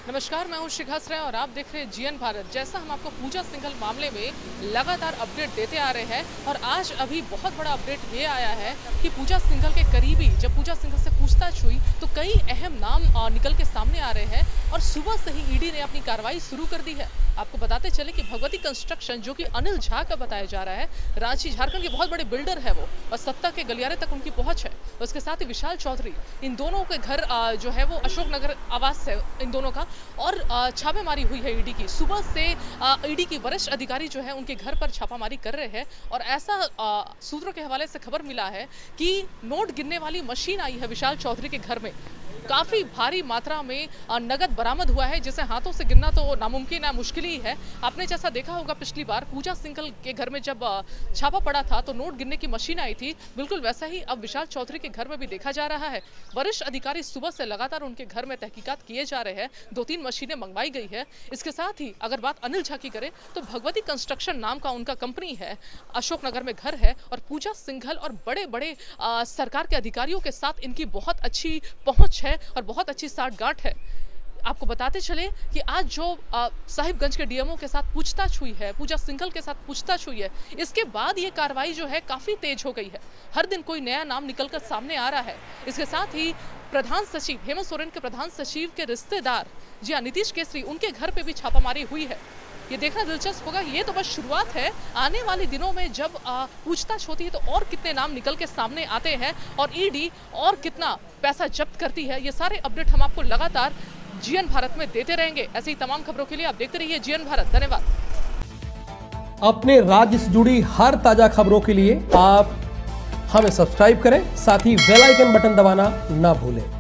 नमस्कार, मैं हूं शिखा श्रेय और आप देख रहे हैं जीएन भारत। जैसा हम आपको पूजा सिंघल मामले में लगातार अपडेट देते आ रहे हैं और आज अभी बहुत बड़ा अपडेट ये आया है कि पूजा सिंघल के करीबी जब पूजा सिंघल से पूछताछ हुई तो कई अहम नाम निकल के सामने आ रहे हैं और सुबह से ही ईडी ने अपनी कार्रवाई शुरू कर दी है। आपको बताते चले कि भगवती कंस्ट्रक्शन, जो कि अनिल झा का बताया जा रहा है, रांची झारखंड के बहुत बड़े बिल्डर है वो और सत्ता के गलियारे तक उनकी पहुंच है। उसके साथ ही विशाल चौधरी, इन दोनों के घर जो है वो अशोक नगर आवास है इन दोनों का, और छापेमारी हुई है ईडी की। सुबह से ईडी की वरिष्ठ अधिकारी जो है उनके घर पर छापामारी कर रहे हैं और ऐसा सूत्रों के हवाले से खबर मिला है कि नोट गिनने वाली मशीन आई है विशाल चौधरी के घर में। काफ़ी भारी मात्रा में नगद बरामद हुआ है, जिसे हाथों से गिनना तो नामुमकिन है, मुश्किल ही है। आपने जैसा देखा होगा पिछली बार पूजा सिंघल के घर में जब छापा पड़ा था तो नोट गिनने की मशीन आई थी, बिल्कुल वैसा ही अब विशाल चौधरी के घर में भी देखा जा रहा है। वरिष्ठ अधिकारी सुबह से लगातार उनके घर में तहकीकात किए जा रहे हैं। 2-3 मशीनें मंगवाई गई है। इसके साथ ही अगर बात अनिल झा की करें तो भगवती कंस्ट्रक्शन नाम का उनका कंपनी है, अशोकनगर में घर है और पूजा सिंघल और बड़े बड़े सरकार के अधिकारियों के साथ इनकी बहुत अच्छी पहुंच है और बहुत अच्छी साठगांठ है। आपको बताते चले कि आज जो साहिबगंज के डीएमओ के साथ पूछताछ हुई है, पूजा सिंघल के साथ पूछताछ हुई है, इसके बाद ये कार्रवाई जो है काफ़ी तेज हो गई है। हर दिन कोई नया नाम निकलकर सामने आ रहा है। इसके साथ ही प्रधान सचिव हेमंत सोरेन के प्रधान सचिव के रिश्तेदार जी हाँ नीतीश केसरी, उनके घर पे भी छापामारी हुई है। ये देखना दिलचस्प होगा। ये तो बस शुरुआत है। आने वाले दिनों में जब पूछताछ होती है तो और कितने नाम निकल के सामने आते हैं और ईडी और कितना पैसा जब्त करती है, ये सारे अपडेट हम आपको लगातार जीएन भारत में देते रहेंगे। ऐसी ही तमाम खबरों के लिए आप देखते रहिए जीएन भारत। धन्यवाद। अपने राज्य से जुड़ी हर ताजा खबरों के लिए आप हमें सब्सक्राइब करें, साथ ही बेल आइकन बटन दबाना ना भूलें।